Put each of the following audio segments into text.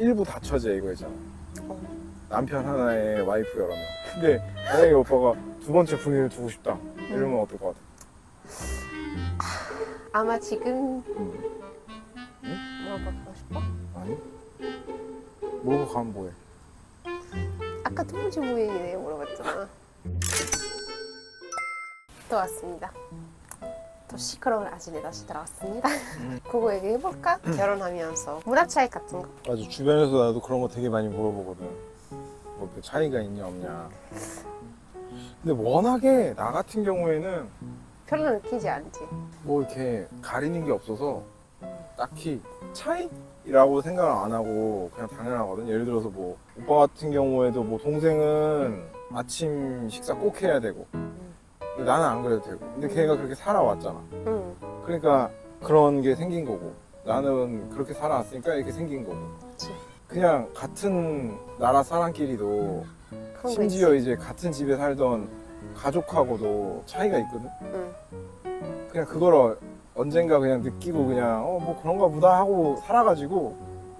일부 다처제 이거 있잖아. 남편 하나에 와이프 여러 명. 근데 만약에 오빠가 두 번째 부인을 두고 싶다 이러면 어떨 것 같아? 아마 지금 응? 물어보고 싶어? 아니? 모르고 가면 뭐해? 아까 두 번째 부인이네 물어봤잖아. 또 왔습니다. 또 시끄러운 아진에 다시 들어왔습니다. 그거 얘기해볼까? 결혼하면서 문화 차이 같은 거? 맞아, 주변에서 나도 그런 거 되게 많이 물어보거든. 뭐 차이가 있냐 없냐. 근데 워낙에 나 같은 경우에는 별로 느끼지 않지. 뭐 이렇게 가리는 게 없어서 딱히 차이라고 생각을 안 하고 그냥 당연하거든. 예를 들어서 뭐 오빠 같은 경우에도 뭐 동생은 아침 식사 꼭 해야 되고 근데 나는 안 그래도 되고 근데 걔가 그렇게 살아왔잖아. 그러니까 그런 게 생긴 거고 나는 그렇게 살아왔으니까 이렇게 생긴 거고. 그치. 그냥 같은 나라 사람끼리도 그런 거 심지어 있지. 이제 같은 집에 살던 가족하고도 차이가 있거든. 그냥 그걸 언젠가 그냥 느끼고 그냥 뭐 그런가 보다 하고 살아가지고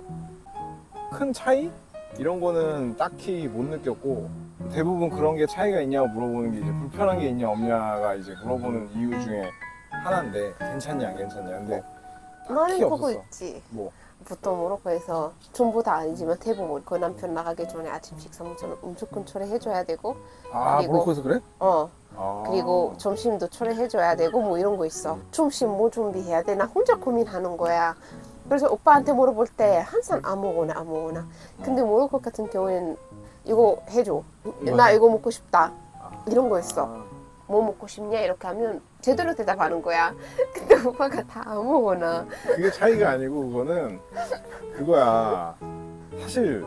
큰 차이? 이런 거는 딱히 못 느꼈고 대부분 그런 게 차이가 있냐고 물어보는 게 이제 불편한 게 있냐 없냐가 이제 물어보는 이유 중에 하나인데 괜찮냐 안 괜찮냐. 근데 너는 딱히 그거 없었어. 있지. 뭐 보통 모로코에서 전부 다 아니지만 대부분 그 남편 나가기 전에 아침 식사 무조건 초래해줘야 되고 그리고 모로코에서 그래? 그리고 점심도 초래해줘야 되고 뭐 이런 거 있어. 점심 뭐 준비해야 돼? 나 혼자 고민하는 거야. 그래서 오빠한테 물어볼 때 항상 아무거나. 근데 모로코 같은 경우에는 이거 해줘. 나 이거 먹고 싶다. 이런 거 있어. 뭐 먹고 싶냐 이렇게 하면 제대로 대답하는 거야. 근데 오빠가 다 아무거나. 그게 차이가 아니고 그거는 그거야. 사실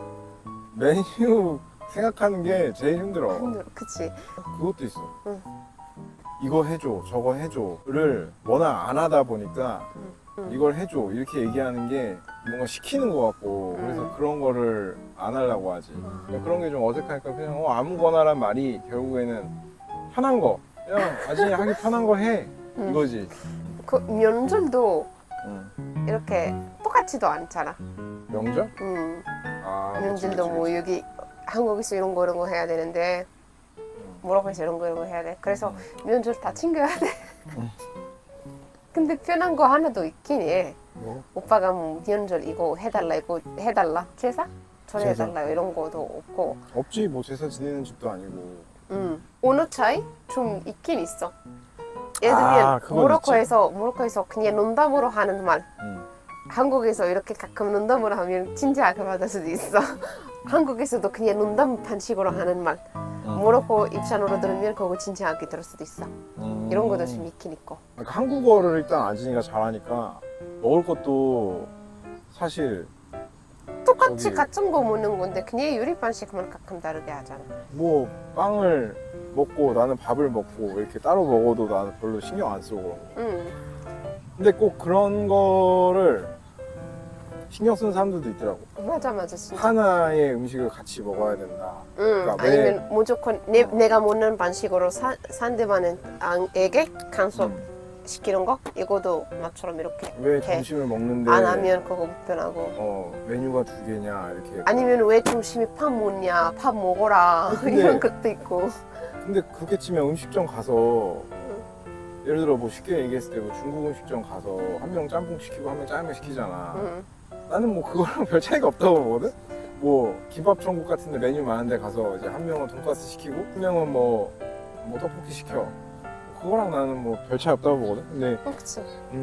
메뉴 생각하는 게 제일 힘들어. 그치. 그것도 있어. 응. 이거 해줘 저거 해줘를 워낙 안 하다 보니까 이걸 해줘 이렇게 얘기하는 게 뭔가 시키는 것 같고 그래서 그런 거를 안 하려고 하지. 그런 게 좀 어색하니까 그냥 아무거나란 말이 결국에는 편한 거 그냥 아진이 하기 편한 거 해 이거지. 그 명절도 이렇게 똑같지도 않잖아. 명절? 명절도 뭐 여기 한국에서 이런 거 해야 되는데 모로코에서 이런 거 해야 돼. 그래서 명절 다 챙겨야 돼. 근데 편한 거 하나도 있긴 해. 뭐? 오빠가 뭐 명절 이거 해달라 제사? 전해달라 이런 것도 없고. 없지. 뭐 제사 지내는 집도 아니고. 언어 차이 좀 있긴 있어. 예를 들면 모로코에서 그냥 농담으로 하는 말. 한국에서 이렇게 가끔 농담으로 하면 진지하게 받을 수도 있어. 한국에서도 그냥 농담 반식으로 하는 말. 모로코 입장으로 들으면 그거 진지하게 들을 수도 있어. 이런 것도 좀 있긴 있고. 그러니까 한국어를 일단 아진이가 잘하니까 먹을 것도 사실 똑같이 같은 거 먹는 건데 그냥 요리 방식만 가끔 다르게 하잖아. 뭐 빵을 먹고 나는 밥을 먹고 이렇게 따로 먹어도 나는 별로 신경 안 쓰고 그런 거. 근데 꼭 그런 거를 신경 쓰는 사람들도 있더라고. 맞아 진짜. 하나의 음식을 같이 먹어야 된다. 그러니까 아니면 무조건 내가 먹는 방식으로 상대방에게 간섭 시키는 거? 이것도 나처럼 이렇게 왜 점심을 먹는데 안 하면 그거 불편하고 메뉴가 두 개냐 이렇게. 아니면 왜 점심에 밥 먹냐 밥 먹어라 이런 것도 있고. 근데 그렇게 치면 음식점 가서 예를 들어 뭐 쉽게 얘기했을 때 뭐 중국 음식점 가서 한 명 짬뽕 시키고 한 명 짜장면 시키잖아. 나는 뭐 그거랑 별 차이가 없다고 보거든. 뭐 김밥 천국 같은데 메뉴 많은데 가서 이제 한 명은 돈가스 시키고 한 명은 뭐 떡볶이 시켜. 그거랑 나는 뭐 별 차이 없다고 보거든. 근데 그치.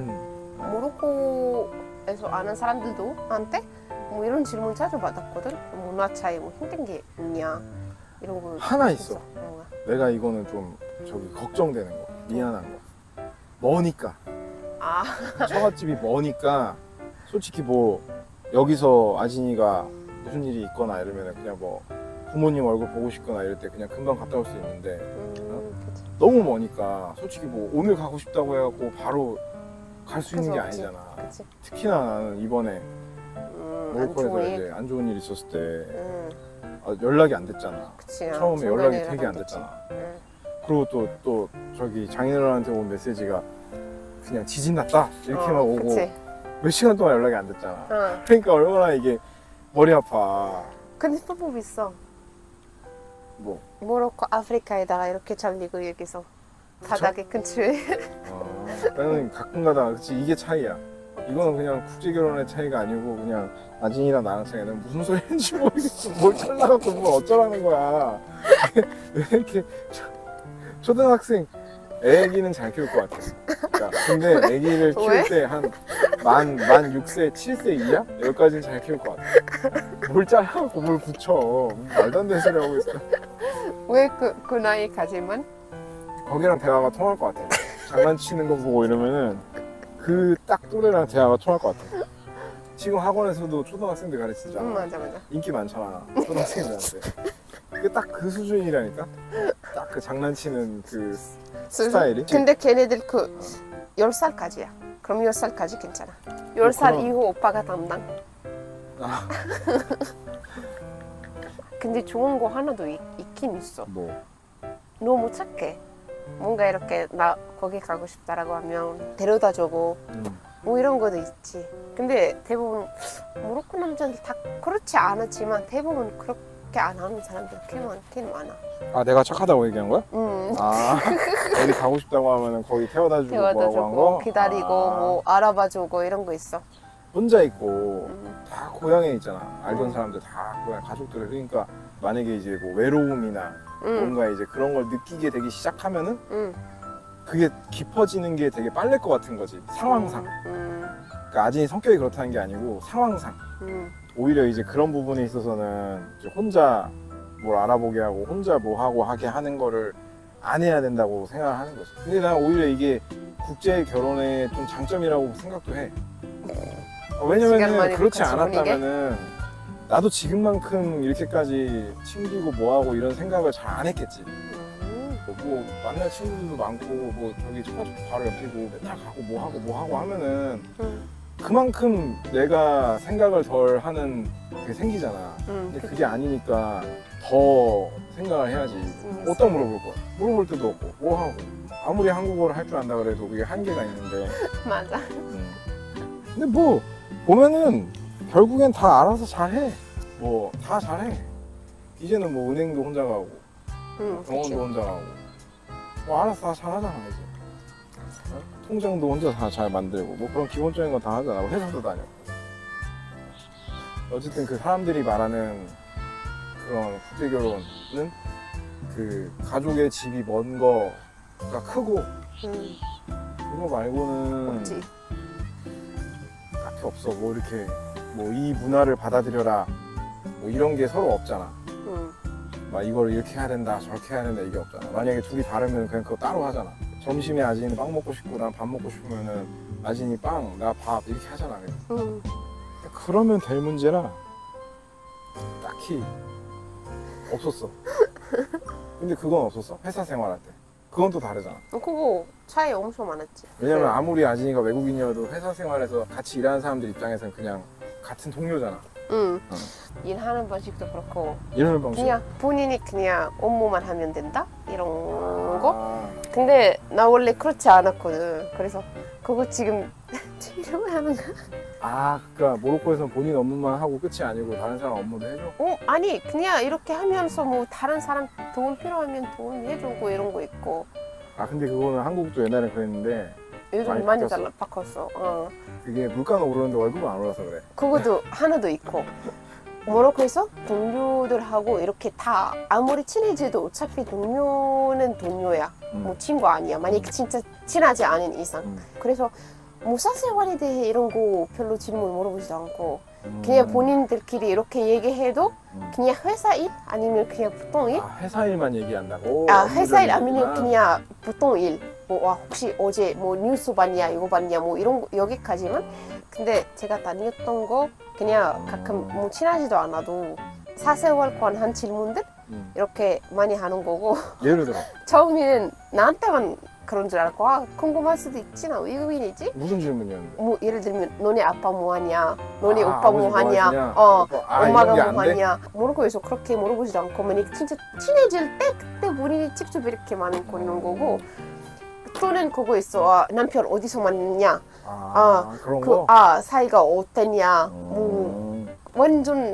모로코에서 아는 사람들도 한테 뭐 이런 질문 자주 받았거든. 문화 차이 뭐 힘든 게 있냐 이런 거 하나 있어. 내가 이거는 좀 걱정되는 거, 미안한 거. 머니까. 처갓집이 머니까 솔직히 뭐 여기서 아진이가 무슨 일이 있거나 이러면 그냥 뭐 부모님 얼굴 보고 싶거나 이럴 때 그냥 금방 갔다 올 수 있는데 너무 머니까 솔직히 뭐 오늘 가고 싶다고 해갖고 바로 갈 수 있는 게 아니잖아. 그치. 특히나 나는 이번에 모로코에서 일. 이제 안 좋은 일 있었을 때 연락이 안 됐잖아. 그치, 처음에 연락이 되게 안 됐잖아. 그리고 또 저기 장인어른한테 온 메시지가 그냥 지진 났다 이렇게만 오고 그치. 몇 시간 동안 연락이 안 됐잖아. 그러니까 얼마나 이게 머리 아파. 근데 방법 있어. 뭐? 모로코 아프리카에다가 이렇게 잘리고 여기서 바닥에 근처에. 나는 가끔가다 그치 이게 차이야. 이거는 그냥 국제 결혼의 차이가 아니고 그냥 아진이랑 나랑 차이야. 난 무슨 소리 했는지 모르겠어. 뭘 잘라갖고 뭘 어쩌라는 거야. 왜 이렇게 초등학생 애기는 잘 키울 것 같아. 그러니까 근데 애기를 키울 때 한 만 6세, 7세 이하? 여기까지는 잘 키울 것 같아. 뭘 잘라갖고 뭘 붙여. 말도 안 되는 소리 하고 있어. 왜 그 나이까지만? 거기랑 대화가 통할 것 같아. 장난치는 거 보고 이러면은 그 딱 또래랑 대화가 통할 것 같아. 지금 학원에서도 초등학생들 가르치잖아. 맞아. 인기 많잖아. 초등학생들한테. 그 딱 그 수준이라니까? 딱 그 장난치는 그 스타일이? 근데 걔네들 그 10살까지야. 그럼 10살까지 괜찮아. 10살 그럼... 이후 오빠가 담당. 아. 근데 좋은 거 하나도 있긴 있어. 뭐? 너무 착해. 뭔가 이렇게 나 거기 가고 싶다라고 하면 데려다주고 뭐 이런 것도 있지. 근데 대부분 모로코 남자들 다 그렇지 않았지만 대부분 그렇게 안 하는 사람들 꽤 많아. 아 내가 착하다고 얘기한 거야? 아 어디 가고 싶다고 하면은 거기 태워다주고 뭐하고 한 거? 기다리고 뭐 알아봐주고 이런 거 있어. 혼자 있고 다 고향에 있잖아. 알던 사람들 다 고향 가족들. 그러니까 만약에 이제 뭐 외로움이나 뭔가 이제 그런 걸 느끼게 되기 시작하면은 그게 깊어지는 게 되게 빠를 것 같은 거지. 상황상. 그러니까 아진이 성격이 그렇다는 게 아니고 상황상. 오히려 이제 그런 부분에 있어서는 이제 혼자 뭘 알아보게 하고 혼자 뭐 하고 하게 하는 거를 안 해야 된다고 생각을 하는 거지. 근데 난 오히려 이게 국제 결혼의 좀 장점이라고 생각도 해. 왜냐면은 그렇지 않았다면은 나도 지금만큼 이렇게까지 챙기고 뭐하고 이런 생각을 잘 안 했겠지. 뭐 만날 친구들도 많고 뭐 저기 초가집 바로 옆이고 맨날 가고 뭐하고 하면은 그만큼 내가 생각을 덜 하는 게 생기잖아. 근데 그게 아니니까 더 생각을 해야지. 어디다 물어볼 거야? 물어볼 데도 없고 뭐하고 아무리 한국어를 할 줄 안다 그래도 그게 한계가 있는데. 맞아. 근데 뭐 보면은 결국엔 다 알아서 잘해. 뭐 다 잘해. 이제는 뭐 은행도 혼자 가고 병원도 혼자 가고 뭐 알아서 다 잘하잖아 이제. 통장도 혼자 다 잘 만들고 뭐 그런 기본적인 건 다 하잖아. 회사도 다녔고. 어쨌든 그 사람들이 말하는 그런 국제 결혼은 그 가족의 집이 먼 거가 크고 그거 말고는 없지. 딱히 없어. 뭐 이렇게 뭐 이 문화를 받아들여라 뭐 이런 게 서로 없잖아. 막 이걸 이렇게 해야 된다 저렇게 해야 된다 이게 없잖아. 만약에 둘이 다르면 그냥 그거 따로 하잖아. 점심에 아진이 빵 먹고 싶고 난 밥 먹고 싶으면은 아진이 빵 나 밥 이렇게 하잖아. 그러면 될 문제라 딱히 없었어. 근데 그건 없었어. 회사 생활할 때 그건 또 다르잖아. 그거 차이 엄청 많았지. 왜냐면 아무리 아진이가 외국인이어도 회사 생활에서 같이 일하는 사람들 입장에서는 그냥 같은 동료잖아. 일하는 방식도 그렇고 일하는 방식? 그냥 본인이 그냥 업무만 하면 된다? 이런 거? 근데 나 원래 그렇지 않았거든. 그래서 그거 지금 치료하는 거? 그러니까 모로코에서는 본인 업무만 하고 끝이 아니고 다른 사람 업무도 해줘? 아니 그냥 이렇게 하면서 뭐 다른 사람 도움 필요하면 도움 해주고 이런 거 있고. 근데 그거는 한국도 옛날에 그랬는데 요즘 많이 바꿨어. 그게 물가가 오르는데 월급은 안 올라서 그래. 그것도 하나도 있고 모로코에서 동료들하고 이렇게 다 아무리 친해져도 어차피 동료는 동료야. 뭐 친구 아니야. 만약에 진짜 친하지 않은 이상. 그래서 뭐 사생활에 대해 이런 거 별로 질문 물어보지도 않고 그냥 본인들끼리 이렇게 얘기해도 그냥 회사 일 아니면 그냥 보통 일? 회사 일만 얘기한다고? 회사 일 아니면 그냥 보통 일. 뭐 혹시 어제 뭐 뉴스 봤냐 이거 봤냐 뭐 이런 거 여기까지만. 근데 제가 다녔던 거 그냥 가끔 뭐 친하지도 않아도 사생활 관한 질문들 이렇게 많이 하는 거고. 예를 들어 처음에는 나한테만 그런 줄 알고 궁금할 수도 있지나 외국인이지? 무슨 질문이었는데? 뭐 예를 들면 너네 아빠 뭐 하냐? 너네 오빠 뭐 하냐? 엄마가 뭐 하냐? 모로코에서 그렇게 물어보지도 않고 만약 진짜 친해질 때 그때 본인이 직접 이렇게 많은 거는 거고. 또는 그거 있어. 남편 어디서 만났냐? 그런 거? 사이가 어땠냐? 뭐 완전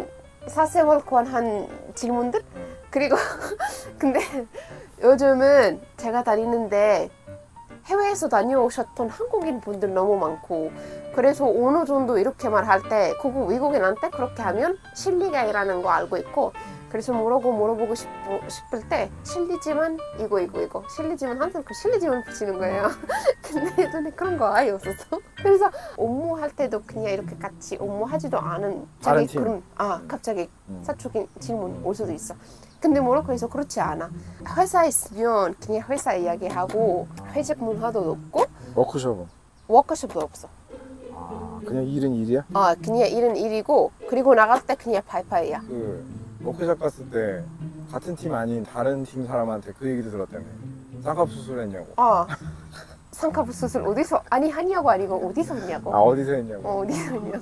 사생활 관한 질문들? 그리고 근데 요즘은 제가 다니는데 해외에서 다녀오셨던 한국인 분들 너무 많고 그래서 어느 정도 이렇게 말할 때 그거 외국인한테 그렇게 하면 실리가이라는 거 알고 있고 그래서 물어보고 싶을 때 실리지만 이거 실리지만 항상 그 실리지만 붙이는 거예요. 근데 예전에 그런 거 아예 없었어. 그래서 업무할 때도 그냥 이렇게 같이 업무하지도 않은 자기 그런 갑자기 사적인 질문 올 수도 있어. 근데 모로코에서 그렇지 않아. 회사에 있으면 그냥 회사 이야기하고 회식 문화도 없고 워크숍도 없어. 아, 그냥 일은 일이야? 그냥 일은 일이고 그리고 나갈 때 그냥 파이파이야. 워크숍 갔을 때 같은 팀 아닌 다른 팀 사람한테 그 얘기도 들었다며. 쌍꺼풀 했냐고. 쌍꺼풀 수술 어디서 하냐고 아니고 어디서 했냐고. 어디서 했냐고. 어디서 했냐고.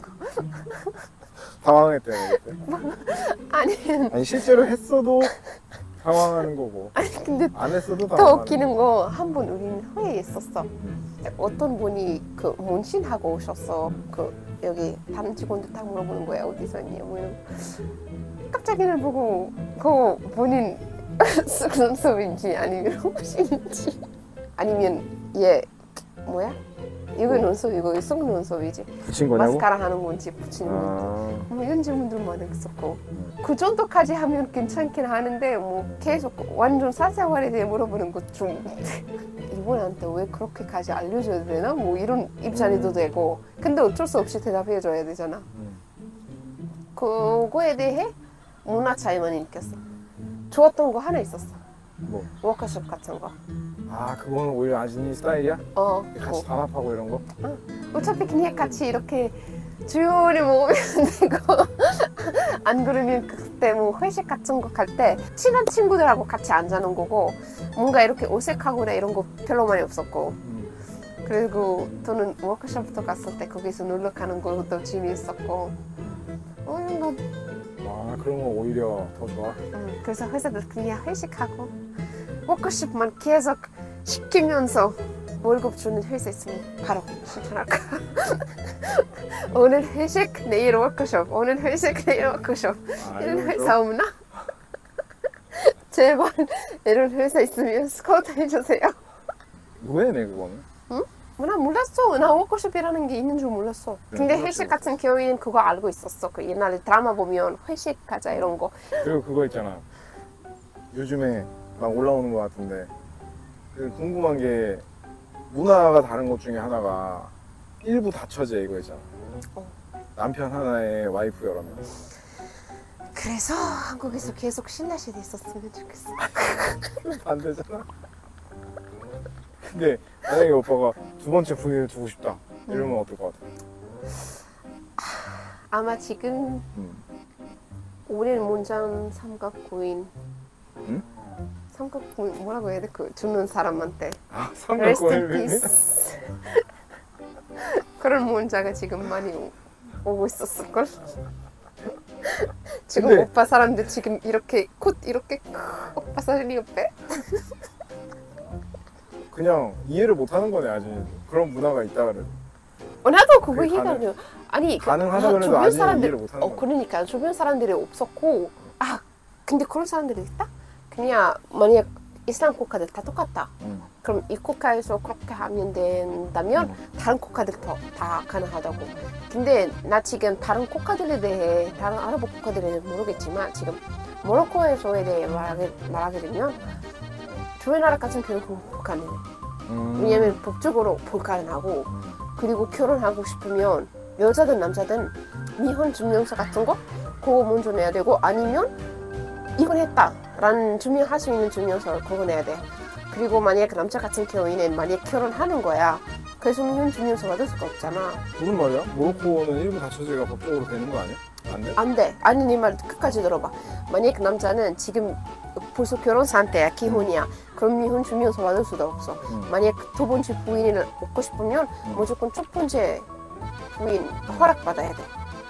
당황했대요 그때. 아니 실제로 했어도 당황하는 거고. 근데 안 했어도 더 당황하는 웃기는 거 한 번 우리는 회의에 있었어. 어떤 분이 그 문신하고 오셨어. 그 여기 다른 직원들 다 물어보는 거야. 어디서 했냐 뭐 이런. 갑자기를 보고 그 본인 속눈썹인지 아니면 혹시인지 아니면 얘 뭐야? 이거 눈썹 이거 속눈썹이지. 붙인 거냐고? 마스카라 하는 건지 붙이는 건지 뭐 이런 질문들 많이 있었고 그 정도까지 하면 괜찮긴 하는데 뭐 계속 완전 사생활에 대해 물어보는 것 좀 이분한테 왜 그렇게까지 알려줘야 되나? 뭐 이런 입장에도 되고 근데 어쩔 수 없이 대답해줘야 되잖아. 그거에 대해 문화 차이만 느꼈어. 좋았던 거 하나 있었어. 뭐? 워크숍 같은 거. 그거는 오히려 아진이 스타일이야? 같이 단합하고 이런 거? 어차피 그냥 같이 이렇게 조용히 먹으면 되고 안 그러면 그때 뭐 회식 같은 거 갈 때 친한 친구들하고 같이 앉아는 거고 뭔가 이렇게 어색하거나 이런 거 별로 많이 없었고 그리고 저는 워크숍부터 갔을 때 거기서 놀러 가는 것도 재미있었고 이런 거 그런 거 오히려 더 좋아? 그래서 회사도 그냥 회식하고 워크숍만 계속 시키면서 월급 주는 회사 있으면 바로 실천할까? 오늘 회식, 내일 워크숍. 오늘 회식, 내일 워크숍. 이런 회사 없나? 제발 이런 회사 있으면 스카우트 해주세요. 왜네 그거는? 응? 난 몰랐어. 나 워크숍이라는 게 있는 줄 몰랐어. 근데 회식 같은 경우에는 그거 알고 있었어. 그 옛날에 드라마 보면 회식 가자 이런 거. 그리고 그거 있잖아. 요즘에 막 올라오는 것 같은데 궁금한 게 문화가 다른 것 중에 하나가 일부 다처제 이거 있잖아. 남편 하나에 와이프 여러 명. 그래서 한국에서 계속 신라시대 있었으면 좋겠어. 안 되잖아. 근데 만약에 오빠가 두 번째 부인을 두고 싶다 이러면 어떨 것 같아? 아마 지금 오랜 문장 삼각구인 삼각구인 뭐라고 해야 돼? 그 주는 사람한테 삼각구인 그런 문자가 지금 많이 오고 있었을걸? 지금 근데... 오빠 사람들 지금 이렇게 콧 이렇게 오빠 사진이 옆에 그냥 이해를 못하는 거네 아직. 그런 문화가 있다 그래. 나도 그거 이해가 안 돼요. 아니 가능하다 그래도 아직 이해를 못하는 거야. 그러니까 주변 사람들이 없었고 근데 그런 사람들이 있다? 그냥 만약 이슬람 국가들 다 똑같다. 그럼 이 국가에서 그렇게 하면 된다면 다른 국가들도 다 가능하다고. 근데 나 지금 다른 국가들에 대해 다른 아랍 국가들에 대해 모르겠지만 지금 모로코에서에 대해 말하게 되면 주변 나라 같은 경우는 불가능해. 왜냐면 법적으로 불가능하고 그리고 결혼하고 싶으면 여자든 남자든 미혼 증명서 같은 거 그거 먼저 내야 되고 아니면 이건 했다 라는 증명할 수 있는 증명서를 그거 내야 돼. 그리고 만약 남자 같은 경우에는 만약 결혼하는 거야 그래서 미혼 증명서 받을 수가 없잖아. 무슨 말이야? 모로코는 일부 다처제가 법적으로 되는 거 아니야? 안 돼? 안 돼. 아니 네 말 끝까지 들어봐. 만약 남자는 지금 벌써 결혼 상태야 기혼이야 그럼 미혼 증명서 받을 수도 없어. 만약 두 번째 부인을 얻고 싶으면 무조건 첫 번째 부인 허락 받아야 돼.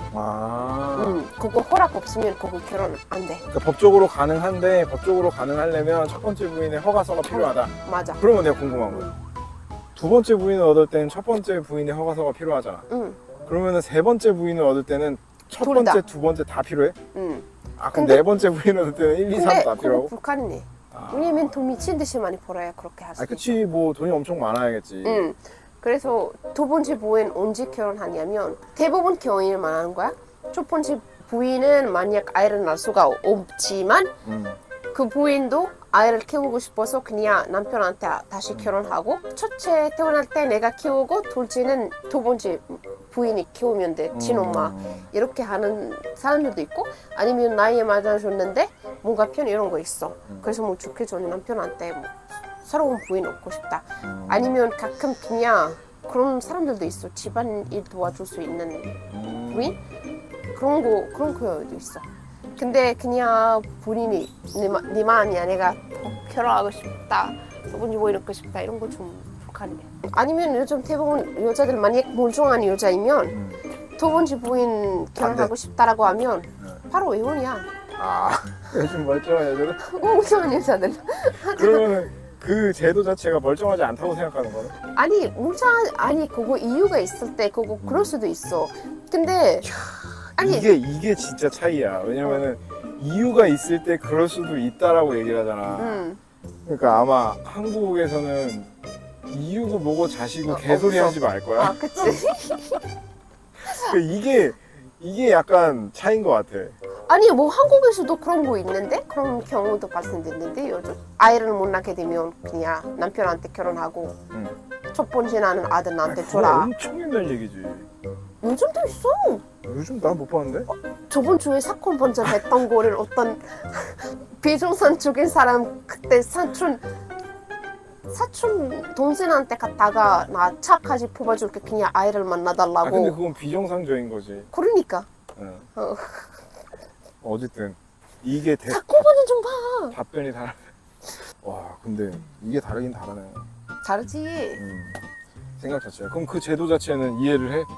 그거 허락 없으면 그거 결혼 안 돼. 그러니까 법적으로 가능한데 법적으로 가능하려면 첫 번째 부인의 허가서가 필요하다. 맞아. 그러면 내가 궁금한 거야. 두 번째 부인을 얻을 때는 첫 번째 부인의 허가서가 필요하잖아. 그러면은 세 번째 부인을 얻을 때는 첫 둘 번째, 다. 두 번째 다 필요해? 응. 아, 그럼 근데- 네 번째 부인은 그때는 1, 2, 3 근데 다 그거 필요하고? 불가능해. 아. 왜냐면 돈 미친 듯이 많이 벌어야 그렇게 할 수 아, 있어. 그치. 뭐 돈이 엄청 많아야겠지. 응. 그래서 두 번째 부인 언제 결혼하냐면 대부분 결혼일만 하는 거야. 첫 번째 부인은 만약 아이를 낳을 수가 없지만 그 부인도 아이를 키우고 싶어서 그냥 남편한테 다시 결혼하고 첫째 태어날 때 내가 키우고 둘째는 두 번째 부인이 키우면 돼. 친엄마. 이렇게 하는 사람들도 있고 아니면 나이에 맞아줬는데 뭔가 편 이런 거 있어. 그래서 뭐 죽기 전에 남편한테 뭐 새로운 부인 얻고 싶다. 아니면 가끔 그냥 그런 사람들도 있어. 집안일 도와줄 수 있는 부인? 그런 거도 있어. 근데 그냥 본인이 네 마음이야. 내가 결혼하고 싶다. 두 번째 부인 얻고 싶다. 이런 거 좀 불가능해. 아니면 요즘 대부분 여자들 만약 멀쩡한 여자이면 두 번째 부인 결혼하고 싶다라고 하면 바로 이혼이야. 아, 요즘 멀쩡한 여자들? 멀쩡한 여자들. 그러면 그 제도 자체가 멀쩡하지 않다고 생각하는 거네? 아니 아니 그거 이유가 있을 때 그거 그럴 수도 있어. 근데 아니 이게 진짜 차이야. 왜냐면은 이유가 있을 때 그럴 수도 있다라고 얘기를 하잖아. 그러니까 아마 한국에서는 이유고 뭐고 자시고 개소리 없어. 하지 말 거야. 아 그치. 그러니까 이게 약간 차이인 것 같아. 아니 뭐 한국에서도 그런 거 있는데 그런 경우도 발생됐는데 요즘 아이를 못 낳게 되면 그냥 남편한테 결혼하고 첫 번째 나는 아들 나한테 그거 줘라. 엄청 옛날 얘기지. 요즘도 있어. 요즘 난 못 봤는데? 저번 주에 사건 번쩍했던 거를 어떤 비정상적인 사람 그때 사촌 동생한테 갔다가 나 차까지 뽑아줄게 그냥 아이를 아 근데 만나달라고. 그건 비정상적인 거지. 그러니까. 응. 어. 어쨌든 이게 사건번은 좀 봐. 답변이 다르네. 와 근데 이게 다르긴 다르네. 다르지. 생각 자체가. 그럼 그 제도 자체는 이해를 해?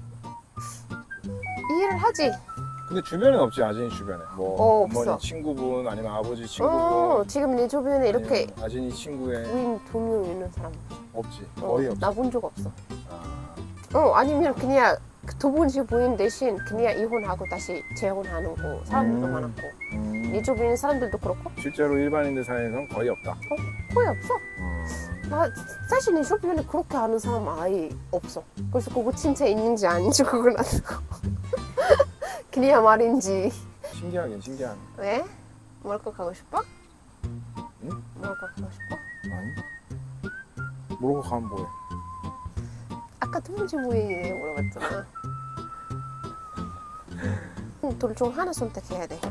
이해를 하지. 근데 주변엔 없지. 아진이 주변에 뭐 없어. 어머니 친구분 아니면 아버지 친구분 지금 내 주변에 이렇게 아니면 아진이 친구의 부인 2명 있는 사람 없지. 거의 없지. 나 본 적 없어. 아, 아니면 그냥 두 번째 부인 대신 그냥 이혼하고 다시 재혼하는 거 사람들도 많았고 내 주변에 사람들도 그렇고 실제로 일반인들 사이에서는 거의 없다. 거의 없어. 나 사실 내 주변에 그렇게 하는 사람 아예 없어. 그래서 그거 진짜 있는지 아닌지 그걸 안 그냥 말인지. 신기하긴 신기하네. 왜? 모로코 가고 싶어? 응? 모로코 가고 싶어? 아니? 모르고 가면 뭐해? 아까 두 번째 부인이 물어봤잖아. 둘 중 하나 선택해야 돼.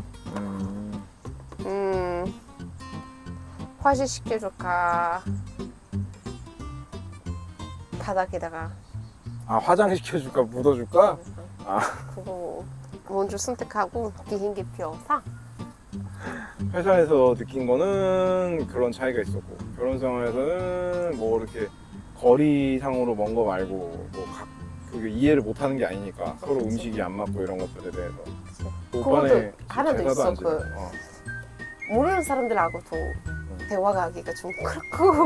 화실 시켜줄까? 바닥에다가. 아 화장시켜줄까 묻어줄까? 아 그거 먼저 선택하고 비행기표 사. 회사에서 느낀 거는 그런 차이가 있었고 결혼 생활에서는 뭐 이렇게 거리상으로 먼 거 말고 뭐 그게 이해를 못하는 게 아니니까 서로 음식이 안 맞고 이런 것들에 대해서 그것도 하나도 있어. 그 모르는 사람들하고도 대화가 하기가 좀 그렇고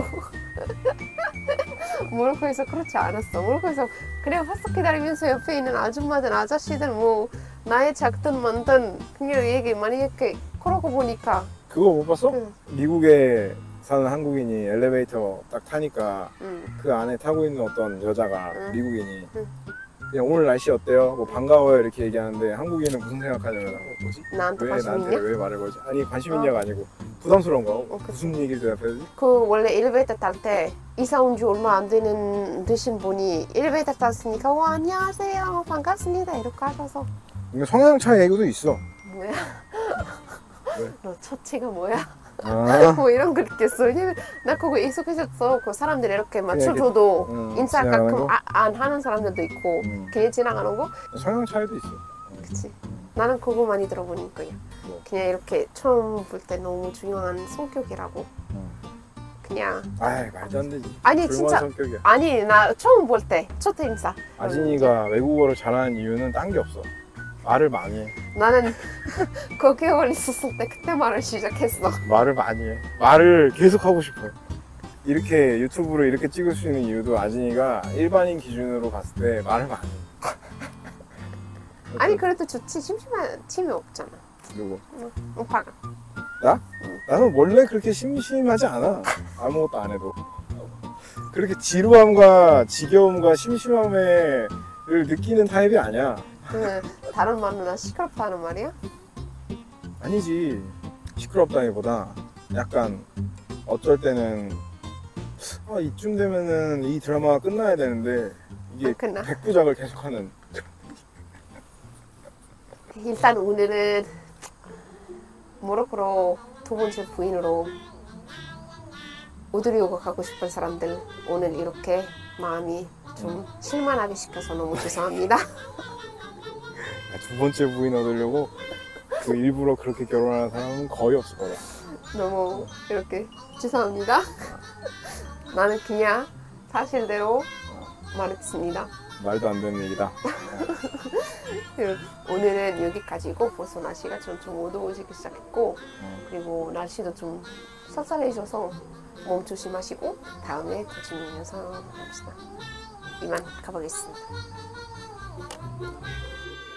모로코에서 그렇지 않았어. 모로코에서 그냥 화석 기다리면서 옆에 있는 아줌마들 아저씨들 뭐 나의 작든 많든 그냥 얘기 많이 이렇게 그러고 보니까 그거 못 봤어? 응. 미국에 사는 한국인이 엘리베이터 딱 타니까 응. 그 안에 타고 있는 어떤 여자가 응. 미국인이 응. 그냥 오늘 날씨 어때요? 뭐 반가워요 이렇게 얘기하는데 한국인은 무슨 생각하냐면 뭐지? 나한테 왜 관심 나한테 있냐? 왜 말을 걸지? 아니 관심 있냐가 아니고 부담스러운 거. 그치. 무슨 얘기를 대답해야 되지? 그 원래 엘리베이터 탈 때 이사 온 지 얼마 안 되신 분이 엘리베이터 탔으니까 와 안녕하세요 반갑습니다 이렇게 하셔서 이거 성향 차이 얘기도 있어. 뭐야? 왜? 너 처치가 뭐야? 아, 뭐 이런 거 있겠어. 왜냐면 나 그거 익숙해졌어. 그 사람들이 이렇게 맞춰줘도 인사 지나가는 가끔 거? 안 하는 사람들도 있고 그냥 지나가는 거. 성향 차이도 있어. 그치. 나는 그거 많이 들어보는 거야. 뭐. 그냥 이렇게 처음 볼 때 너무 중요한 성격이라고. 그냥 아이 말도 안 되지. 아니 조용한 진짜 성격이야. 아니 나 처음 볼 때 첫 행사. 아진이가 외국어를 잘하는 이유는 딴 게 없어. 말을 많이 해. 나는 그 개월 있었을 때 그때 말을 시작했어. 말을 많이 해. 말을 계속 하고 싶어. 이렇게 유튜브로 이렇게 찍을 수 있는 이유도 아진이가 일반인 기준으로 봤을 때 말을 많이 해. 아니 그래도 좋지. 심심한 팀이 없잖아. 누구? 오빠가. 나? 나는 원래 그렇게 심심하지 않아. 아무것도 안 해도. 그렇게 지루함과 지겨움과 심심함을 느끼는 타입이 아니야. 다른 말로 나 시끄럽다는 말이야? 아니지. 시끄럽다기보다 약간 어쩔 때는 이쯤 되면은 이 드라마가 끝나야 되는데 이게 끝나. 백부작을 계속하는. 일단 오늘은 모로코로 두 번째 부인으로 오드리오가 가고 싶은 사람들 오늘 이렇게 마음이 좀 실망하게 시켜서 너무 죄송합니다. 두 번째 부인 얻으려고 그 일부러 그렇게 결혼하는 사람은 거의 없을 거다. 너무 이렇게 죄송합니다. 나는 그냥 사실대로 말했습니다. 말도 안 되는 얘기다. 오늘은 여기까지고 벌써 날씨가 좀 어두워지기 시작했고 그리고 날씨도 좀 쌀쌀해져서 몸 조심하시고 다음에 더 재밌는 영상 합시다. 이만 가보겠습니다.